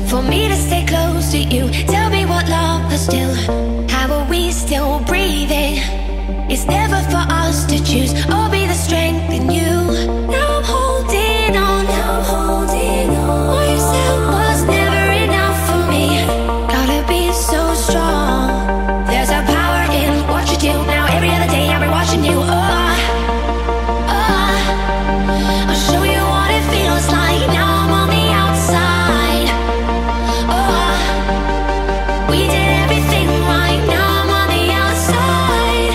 for me to stay close to you. Tell me what love is still. How are we still breathing? It's never for us to choose. I'll be the strength in you. Now I'm holding on. Now I'm holding on. What you said was never enough for me. Gotta be so strong. There's a power in what you do. Now every other day I'll be watching you. I'll show you what it feels like. Now I'm on the outside. We did everything right. Now I'm on the outside.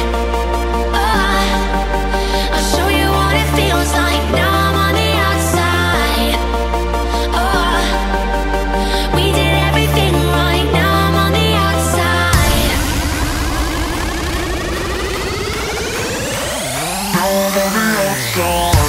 I'll show you what it feels like. Now I'm on the outside. We did everything right. Now I'm on the outside. Now I'm on the outside.